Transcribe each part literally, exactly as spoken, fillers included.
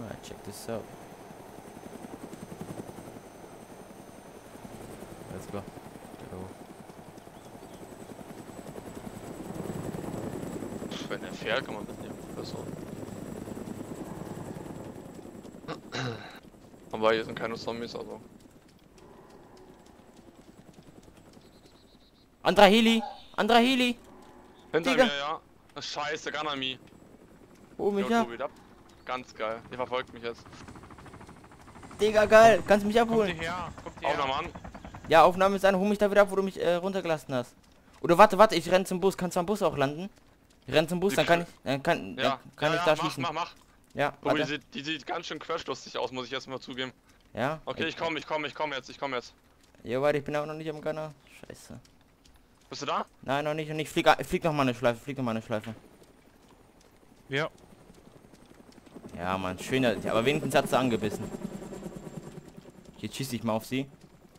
Alright, check this out. Let's go. Go. Wenn er fährt, kann man mitnehmen. Besser. Aber hier sind keine Zombies, also. Anderer Heli! Anderer Heli! Hinter Digga. mir, ja. Scheiße, Ganami. Oh, mich Jo, ab! Tobi, da- Ganz geil. Der verfolgt mich jetzt. Digga, geil! Kannst du mich Kommt abholen? hierher, kommt hierher. Aufnahme an. Ja, Aufnahme ist an, hol mich da wieder ab, wo du mich äh, runtergelassen hast. Oder warte, warte, ich renn zum Bus. Kannst du am Bus auch landen? Ich renn zum Bus, dann kann ich, dann kann, Ja, dann kann ja, ich ja, da mach, schießen. mach, mach. Ja, Tobi, die warte. sieht, die sieht ganz schön quetschlustig aus, muss ich erst mal zugeben. Ja? Okay, ich komme, ich komme, ich komme jetzt, ich komme jetzt. Ja, warte, ich bin auch noch nicht am Gunner. Scheiße. Bist du da? Nein, noch nicht, noch nicht. Flieg, ich flieg noch mal eine Schleife, flieg noch mal eine Schleife. Ja. Ja, Mann, schöner. Ja, aber wenigstens hat sie angebissen. Jetzt schieße ich mal auf sie.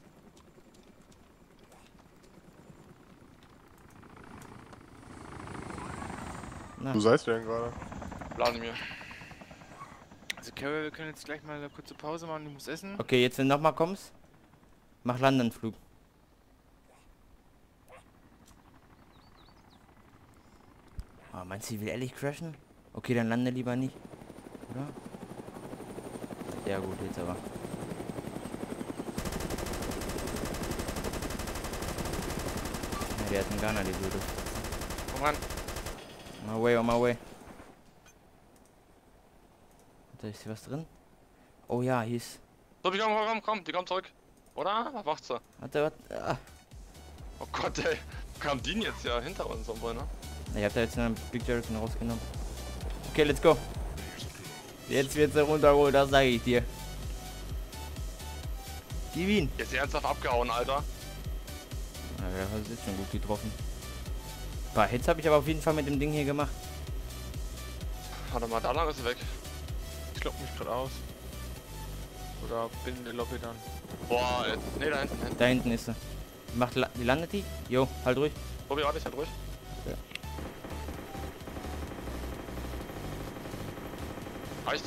Na. Du seist denn gerade? Wladimir. Also Carol, wir können jetzt gleich mal eine kurze Pause machen, du musst essen. Okay, jetzt wenn du noch mal kommst, mach Landenflug. Oh, meinst du, sie will ehrlich crashen? Okay, dann lande lieber nicht. Oder? Ja gut, jetzt aber. Ja, der hat einen Gunner, die Blöde. Komm ran. On my way, on my way. Da ist hier was drin? Oh ja, hier ist... Tobi, komm, komm, komm, komm, die kommt zurück. Oder? Was macht sie? Warte, warte. Ah. Oh Gott, ey. Wo kam die denn jetzt ja hinter uns irgendwo, ne? Ich hab da jetzt einen Big Jerrycan rausgenommen. Okay, let's go. Jetzt wird's runtergeholt, das sage ich dir. Gib ihn. Jetzt ernsthaft abgehauen, Alter. Na, der hat jetzt schon gut getroffen. Ein paar Hits habe ich aber auf jeden Fall mit dem Ding hier gemacht. Warte mal, da lang ist sie weg. Ich lock mich gerade aus. Oder bin in der Lobby dann. Boah, ey. Nee, da hinten, hinten. Da hinten ist sie. Macht, la die landet die? Jo, halt ruhig. Tobi, warte, ich halt ruhig. Ja. Reicht.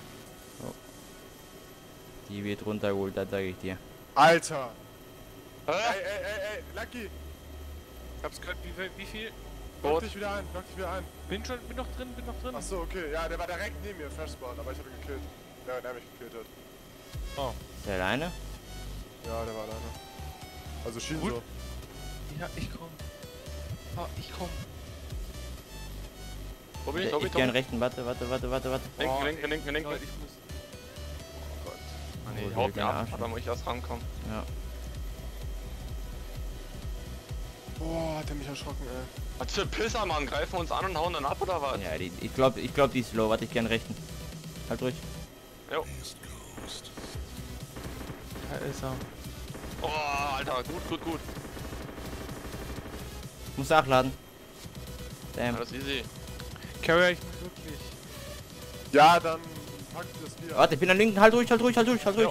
Die wird runtergeholt, das sage ich dir. Alter! Hä? Ey, ey, ey, ey, Lucky! Ich hab's gehört, wie, viel- wie viel? Lock Gut. dich wieder ein, lock dich wieder ein. Bin schon, bin noch drin, bin noch drin. Achso, okay, ja, der war direkt neben mir, Fresh Spawn, aber ich hab ihn gekillt. Der, der mich gekillt hat. Oh. Ist der alleine? Ja, der war alleine. Also schien Gut. so. Ja, ich komm. Ah, ich komm. Tobi, Ich, Tobi, ich gern Tobi. rechten, warte, warte, warte, warte, warte. Linken, Oh, linken, linken, linken. Leute, ich muss. Oh Gott. Ah, nee, Oh, ich haut der mir ab, Arsch. da muss ich erst rankommen. Ja. Boah, hat der mich erschrocken, ey. Was für Pisser, Mann? Greifen wir uns an und hauen dann ab, oder was? Ja, die, ich glaube, ich glaub, die ist low. Warte, ich gern rechten. Halt ruhig. Jo. Da ist er. Oh, Alter, gut, gut, gut. Ich muss nachladen. Damn. Alles easy. Carol, ich muss wirklich. Ja, dann packt das Bier. Warte, ich bin an linken. Halt ruhig, halt ruhig, halt ruhig, halt ruhig. Jo.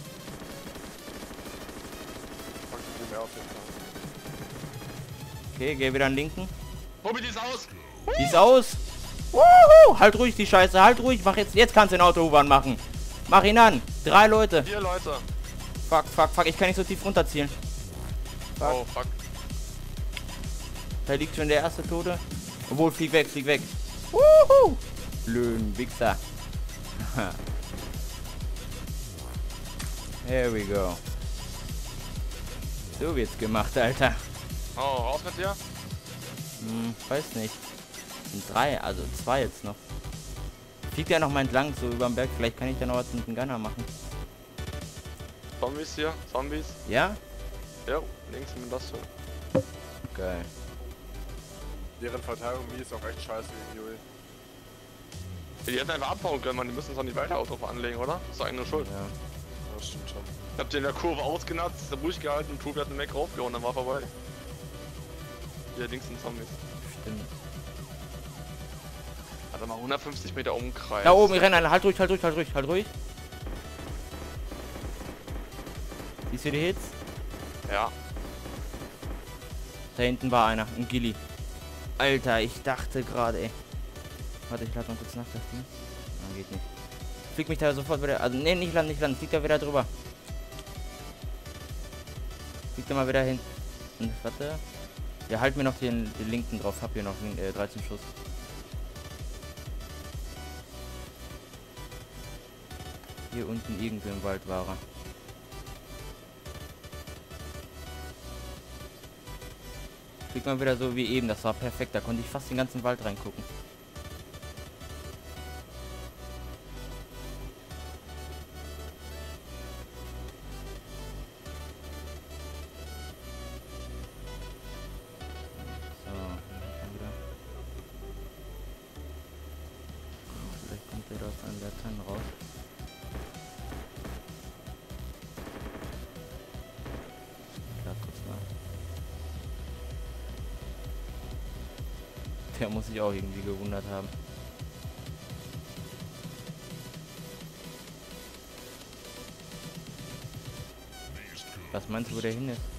Packt das Bier mehr auf jeden Fall. Okay, geh wieder an linken. Tobi, die ist aus! Die ist aus. Wuhu! Halt ruhig die Scheiße, halt ruhig. Mach jetzt, jetzt kannst du den Auto-U-Bahn machen. Mach ihn an. Drei Leute. Vier Leute. Fuck, fuck, fuck. Ich kann nicht so tief runterzielen. Fuck. Oh, fuck. Da liegt schon der erste Tote. Obwohl, flieg weg, flieg weg. Wuhu! Blöden Wichser. Here we go. So wird's gemacht, Alter. Oh, raus mit dir. Hm, weiß nicht. Sind drei, also zwei jetzt noch. Fliegt ja noch mal entlang, so über den Berg. Vielleicht kann ich da noch was mit dem Gunner machen. Zombies hier, Zombies. Ja? Jo, links mit das so. Geil. Deren Verteidigung, die ist auch echt scheiße gegen Joey. Die hätten einfach abbauen können, man. Die müssen uns doch nicht weiter Auto anlegen, oder? Das ist eigentlich nur schuld. Ja. Das stimmt schon. Ich hab den in der Kurve ausgenutzt, ruhig gehalten und Tobi hat einen Mac raufgehauen, dann war vorbei. Hier links sind Zombies. Stimmt. Warte mal, hundertfünfzig Meter Umkreis. Da oben, ich renne einer. Halt ruhig, halt ruhig, halt ruhig, halt ruhig. Siehst du die Hits? Ja. Da hinten war einer, ein Gilly. Alter, ich dachte gerade, ey. Warte, ich lade mal kurz nach das Ding. Nein, geht nicht. flieg mich da sofort wieder. Also nee, nicht landen, nicht landen. Flieg da wieder drüber. Flieg da mal wieder hin. Und warte. Ja, halt mir noch den, den linken drauf. Hab hier noch äh, dreizehn Schuss. Hier unten irgendwo im Wald war er. Flieg mal wieder so wie eben. Das war perfekt. Da konnte ich fast den ganzen Wald reingucken. Der da aus einem der Tannen raus. Klar, kurz mal. Der muss sich auch irgendwie gewundert haben. Was meinst du, wo der hin ist?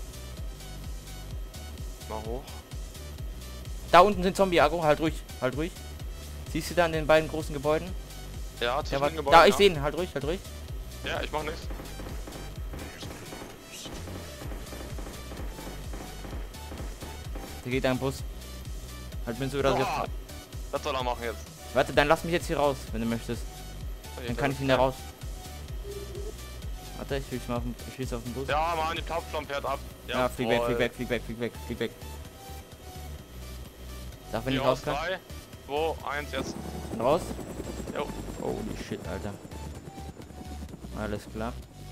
Mal hoch. Da unten sind Zombie-Agro, halt ruhig, halt ruhig. Siehst du da an den beiden großen Gebäuden? Ja, Der war, zwischen den Gebäuden, da, ich ja. sehe ihn, halt ruhig, halt ruhig. Ja, ich mach nichts. Da geht ein Bus. Halt mir so oder so. Oh, das soll er machen jetzt. Warte, dann lass mich jetzt hier raus, wenn du möchtest. Dann kann ich ihn da raus. Warte, ich schieße mal auf den, ich schieße auf den Bus. Ja, Mann, die Plattform fährt ab. Ja, flieg weg, flieg weg, flieg weg, flieg weg, flieg weg. Sag, wenn ich raus kann. drei, zwei, eins, jetzt. Und raus. Jo. Holy shit, Alter. Alles klar.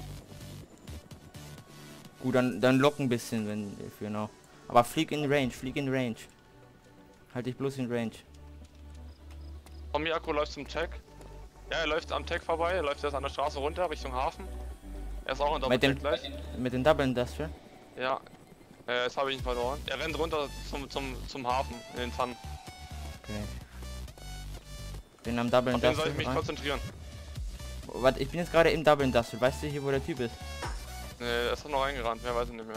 Gut, dann, dann lock ein bisschen, wenn für noch. Aber flieg in Range, flieg in Range. Halt dich bloß in Range. Zombie-Akku läuft zum Tech. Ja, er läuft am Tech vorbei, er läuft jetzt an der Straße runter Richtung Hafen. Er ist auch in Mit dem, Doppel-Tech gleich. mit dem Double Industrial. Ja. Äh, jetzt habe ich ihn verloren. Er rennt runter zum, zum, zum Hafen in den Tannen. Okay. Bin am Double Auf den Industrial. soll ich mich rein. konzentrieren. Oh, warte, ich bin jetzt gerade im Double Industrial. Weißt du hier, wo der Typ ist? Ne, er ist doch noch reingerannt, mehr weiß ich nicht mehr.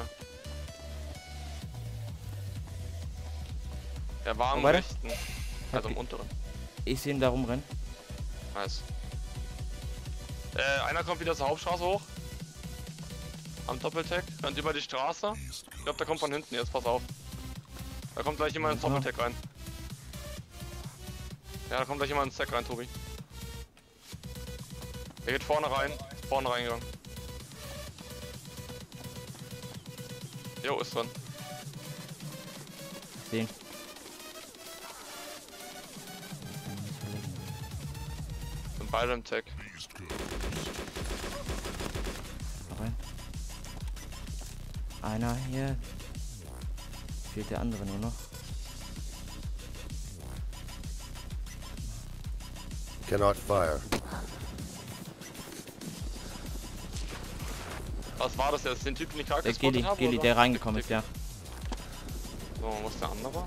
Er war am Wo war der? rechten. Also im unteren. Ich sehe ihn da rumrennen. Nice. Äh, einer kommt wieder zur Hauptstraße hoch. Am Doppeltech. Rennt über die Straße. Ich glaube, der kommt von hinten jetzt, pass auf. Da kommt gleich jemand ins Ja. Doppeltech rein. Ja, da kommt gleich jemand ins Tech rein, Tobi. Er geht vorne rein. Vorne reingegangen. Jo, ist drin. Sehen. Sind beide im Tech. Rein. Einer hier. Fehlt der andere nur noch. Cannot fire. Was war das jetzt? Den Typen, den ich gerade Der Gilly, gespottet habe? Gilly, oder? der reingekommen ist, ja. So, wo ist der andere?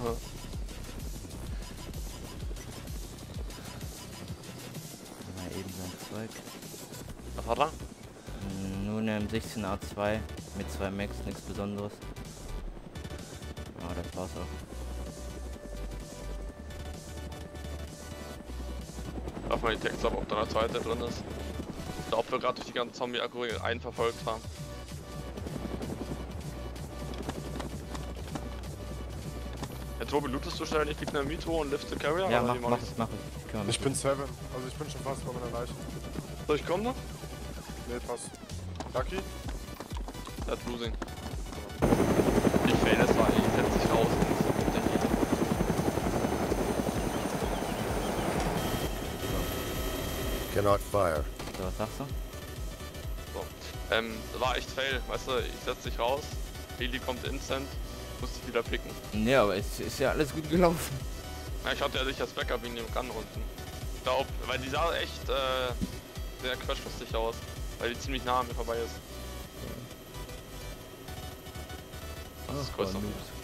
Mal eben sein Zeug. Was hat er? Mm, Nur eine M sechzehn A zwei mit zwei Max, nichts Besonderes. Ah, das war's auch. Darf mal die Texte ab, ob da eine zweite drin ist. Oder ob wir gerade durch die ganzen Zombie-Akku einen verfolgt haben. Ja, Tobi, lootest du schnell nicht die Nitro und Lift the Carrier? Ja, oder mach, wie mach machst es, mach es. Ich kümmere mich. Ich bin seven, also ich bin schon fast bei meiner Leiche. du? Soll ich kommen noch? Nee, passt. Lucky? That's losing. Ich fail es war, ich setze sich raus. Und denke ich. Cannot fire. So, was sagst du? So. Ähm, war echt fail, weißt du, ich setze dich raus, Lili kommt instant, musste ich wieder picken. Ne, aber es ist ja alles gut gelaufen. Ja, ich hatte ja sich als Backup in dem Gun unten. Ich glaub, weil die sah echt äh, sehr quetschlustig aus, weil die ziemlich nah an mir vorbei ist. Das ist größer. Noobs.